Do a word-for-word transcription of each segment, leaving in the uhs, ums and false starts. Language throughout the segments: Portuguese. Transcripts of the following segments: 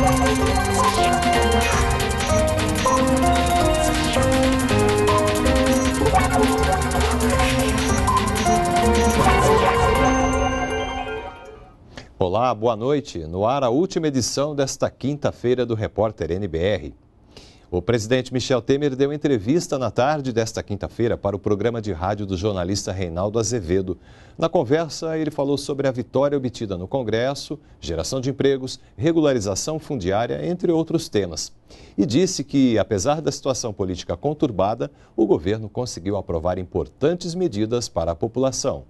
Olá, boa noite. No ar, a última edição desta quinta-feira do Repórter N B R. O presidente Michel Temer deu entrevista na tarde desta quinta-feira para o programa de rádio do jornalista Reinaldo Azevedo. Na conversa, ele falou sobre a vitória obtida no Congresso, geração de empregos, regularização fundiária, entre outros temas. E disse que, apesar da situação política conturbada, o governo conseguiu aprovar importantes medidas para a população.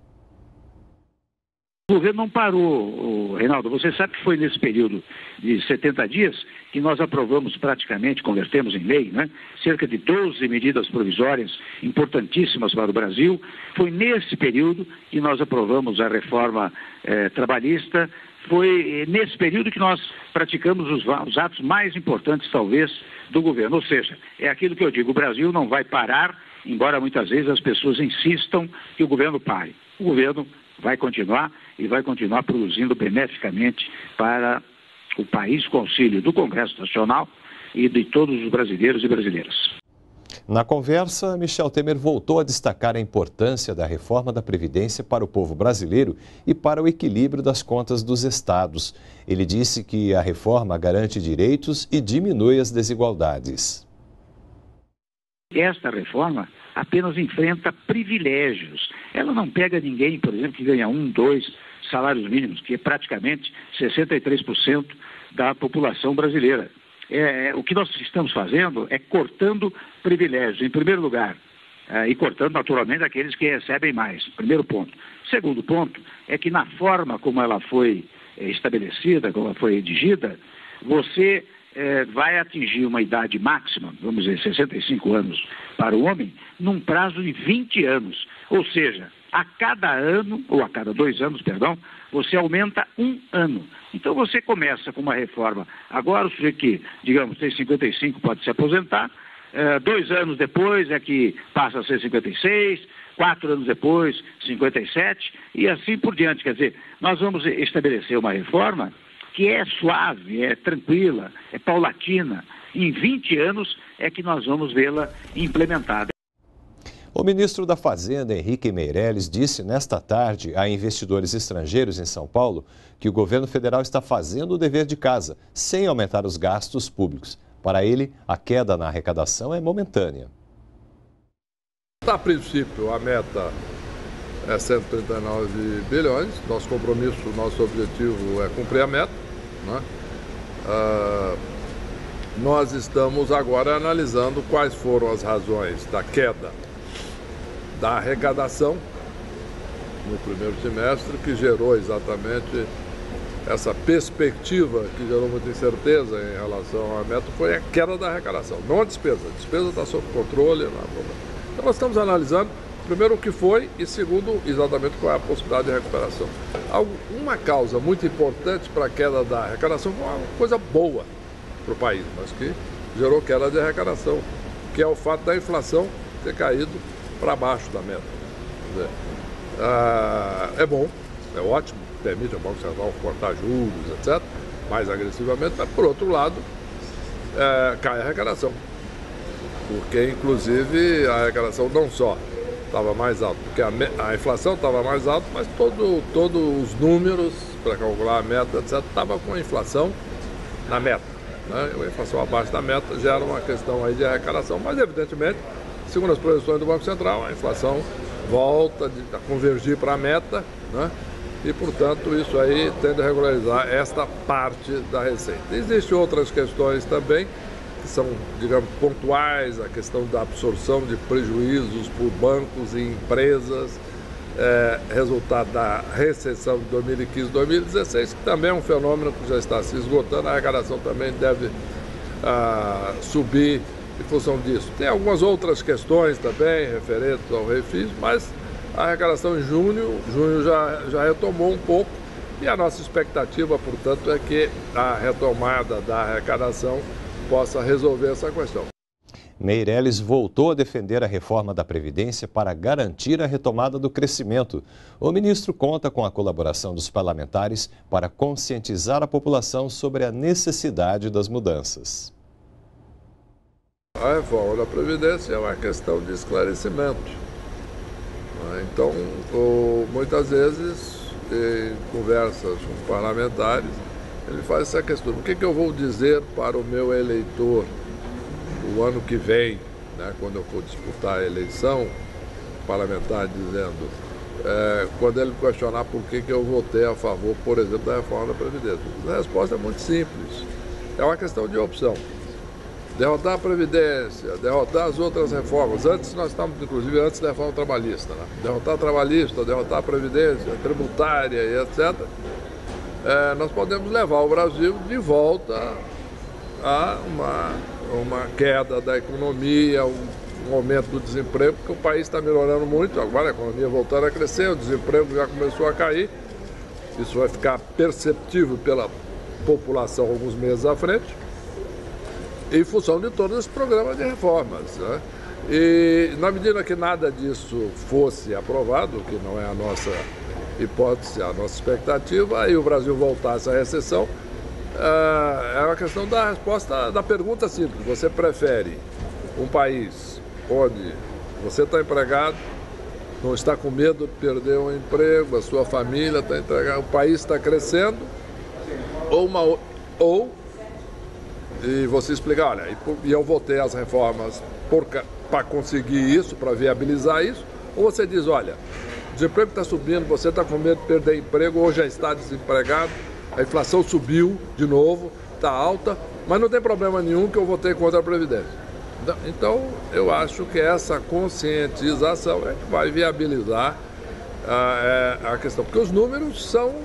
O governo não parou, Reinaldo. Você sabe que foi nesse período de setenta dias que nós aprovamos praticamente, convertemos em lei, né, cerca de doze medidas provisórias importantíssimas para o Brasil. Foi nesse período que nós aprovamos a reforma eh, trabalhista. Foi nesse período que nós praticamos os, os atos mais importantes, talvez, do governo. Ou seja, é aquilo que eu digo, o Brasil não vai parar, embora muitas vezes as pessoas insistam que o governo pare. O governo vai continuar e vai continuar produzindo beneficamente para o país com auxílio do Congresso Nacional e de todos os brasileiros e brasileiras. Na conversa, Michel Temer voltou a destacar a importância da reforma da Previdência para o povo brasileiro e para o equilíbrio das contas dos estados. Ele disse que a reforma garante direitos e diminui as desigualdades. Esta reforma apenas enfrenta privilégios. Ela não pega ninguém, por exemplo, que ganha um, dois salários mínimos, que é praticamente sessenta e três por cento da população brasileira. É, é, o que nós estamos fazendo é cortando privilégios, em primeiro lugar, é, e cortando naturalmente aqueles que recebem mais. Primeiro ponto. Segundo ponto é que na forma como ela foi é, estabelecida, como ela foi redigida, você é, vai atingir uma idade máxima, vamos dizer, sessenta e cinco anos para o homem, num prazo de vinte anos. Ou seja, a cada ano, ou a cada dois anos, perdão, você aumenta um ano. Então você começa com uma reforma. Agora o sujeito que, digamos, tem cinquenta e cinco pode se aposentar, é, dois anos depois é que passa a ser cinquenta e seis, quatro anos depois, cinquenta e sete, e assim por diante. Quer dizer, nós vamos estabelecer uma reforma que é suave, é tranquila, é paulatina. Em vinte anos é que nós vamos vê-la implementada. O ministro da Fazenda, Henrique Meirelles, disse nesta tarde a investidores estrangeiros em São Paulo que o governo federal está fazendo o dever de casa, sem aumentar os gastos públicos. Para ele, a queda na arrecadação é momentânea. A princípio, a meta é cento e trinta e nove bilhões. Nosso compromisso, nosso objetivo é cumprir a meta, né? Ah, nós estamos agora analisando quais foram as razões da queda da arrecadação no primeiro semestre, que gerou exatamente essa perspectiva, que gerou muita incerteza em relação à meta, foi a queda da arrecadação, não a despesa. A despesa está sob controle. Então nós estamos analisando, primeiro, o que foi e, segundo, exatamente qual é a possibilidade de recuperação. Uma causa muito importante para a queda da arrecadação foi uma coisa boa para o país, mas que gerou queda de arrecadação, que é o fato da inflação ter caído para baixo da meta. Quer dizer, ah, é bom, é ótimo, permite ao Banco Central cortar juros, etcétera, mais agressivamente, mas, por outro lado, é, cai a arrecadação. Porque, inclusive, a arrecadação não só estava mais alta, porque a, a inflação estava mais alta, mas todo, todos os números para calcular a meta, etcétera, estava com a inflação na meta, né? A inflação abaixo da meta gera uma questão aí de arrecadação, mas, evidentemente, segundo as projeções do Banco Central, a inflação volta a convergir para a meta, né? E, portanto, isso aí tende a regularizar esta parte da receita. Existem outras questões também, que são, digamos, pontuais, a questão da absorção de prejuízos por bancos e empresas, é, resultado da recessão de dois mil e quinze, dois mil e dezesseis, que também é um fenômeno que já está se esgotando, a arrecadação também deve ah, subir em função disso. Tem algumas outras questões também referentes ao refis, mas a arrecadação em junho, junho já, já retomou um pouco e a nossa expectativa, portanto, é que a retomada da arrecadação possa resolver essa questão. Meirelles voltou a defender a reforma da Previdência para garantir a retomada do crescimento. O ministro conta com a colaboração dos parlamentares para conscientizar a população sobre a necessidade das mudanças. A reforma da Previdência é uma questão de esclarecimento. Então, muitas vezes, em conversas com parlamentares, ele faz essa questão: o que, que eu vou dizer para o meu eleitor o ano que vem, né, quando eu for disputar a eleição parlamentar, dizendo, é, quando ele questionar por que, que eu votei a favor, por exemplo, da reforma da Previdência. A resposta é muito simples, é uma questão de opção. Derrotar a Previdência, derrotar as outras reformas. Antes nós estávamos, inclusive, antes da reforma trabalhista, né? Derrotar a trabalhista, derrotar a Previdência, a tributária e etcétera. É, nós podemos levar o Brasil de volta a uma, uma queda da economia, um, um aumento do desemprego, porque o país está melhorando muito, agora a economia voltando a crescer, o desemprego já começou a cair. Isso vai ficar perceptível pela população alguns meses à frente, em função de todos os programas de reformas, né? E na medida que nada disso fosse aprovado, que não é a nossa hipótese, a nossa expectativa, aí o Brasil voltasse à recessão, é uma questão da resposta da pergunta simples: você prefere um país onde você está empregado, não está com medo de perder um emprego, a sua família está empregada, o país está crescendo, ou uma ou e você explica, olha, e eu votei as reformas para conseguir isso, para viabilizar isso, ou você diz, olha, o desemprego está subindo, você está com medo de perder emprego, ou já está desempregado, a inflação subiu de novo, está alta, mas não tem problema nenhum que eu votei contra a Previdência. Então, eu acho que essa conscientização é que vai viabilizar a, a questão, porque os números são,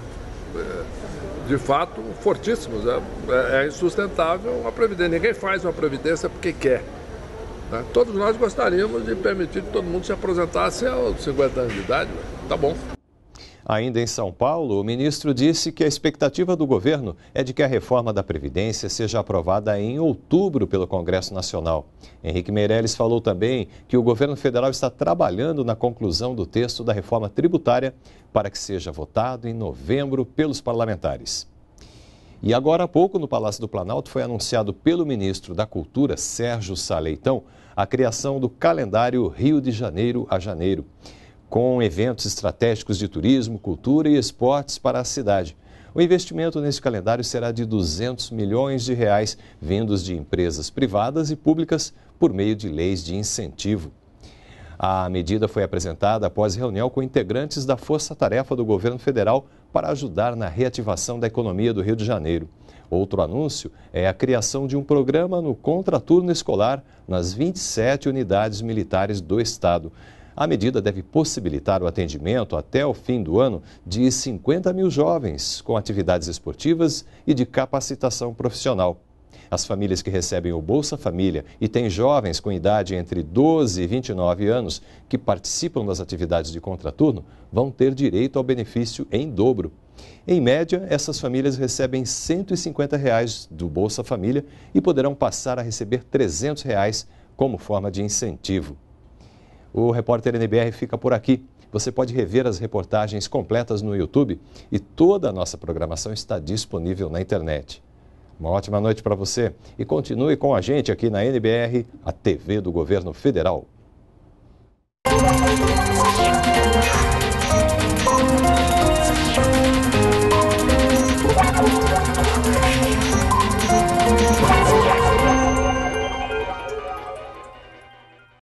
de fato, fortíssimos. É, é insustentável a Previdência. Ninguém faz uma Previdência porque quer. Né? Todos nós gostaríamos de permitir que todo mundo se aposentasse aos cinquenta anos de idade. Né? Tá bom. Ainda em São Paulo, o ministro disse que a expectativa do governo é de que a reforma da Previdência seja aprovada em outubro pelo Congresso Nacional. Henrique Meirelles falou também que o governo federal está trabalhando na conclusão do texto da reforma tributária para que seja votado em novembro pelos parlamentares. E agora há pouco, no Palácio do Planalto, foi anunciado pelo ministro da Cultura, Sérgio Sá Leitão, a criação do calendário Rio de Janeiro a Janeiro, com eventos estratégicos de turismo, cultura e esportes para a cidade. O investimento nesse calendário será de duzentos milhões de reais, vindos de empresas privadas e públicas por meio de leis de incentivo. A medida foi apresentada após reunião com integrantes da Força Tarefa do Governo Federal para ajudar na reativação da economia do Rio de Janeiro. Outro anúncio é a criação de um programa no contraturno escolar nas vinte e sete unidades militares do estado. A medida deve possibilitar o atendimento até o fim do ano de cinquenta mil jovens com atividades esportivas e de capacitação profissional. As famílias que recebem o Bolsa Família e têm jovens com idade entre doze e vinte e nove anos que participam das atividades de contraturno vão ter direito ao benefício em dobro. Em média, essas famílias recebem cento e cinquenta reais do Bolsa Família e poderão passar a receber trezentos reais como forma de incentivo. O Repórter N B R fica por aqui. Você pode rever as reportagens completas no YouTube e toda a nossa programação está disponível na internet. Uma ótima noite para você e continue com a gente aqui na N B R, a T V do Governo Federal.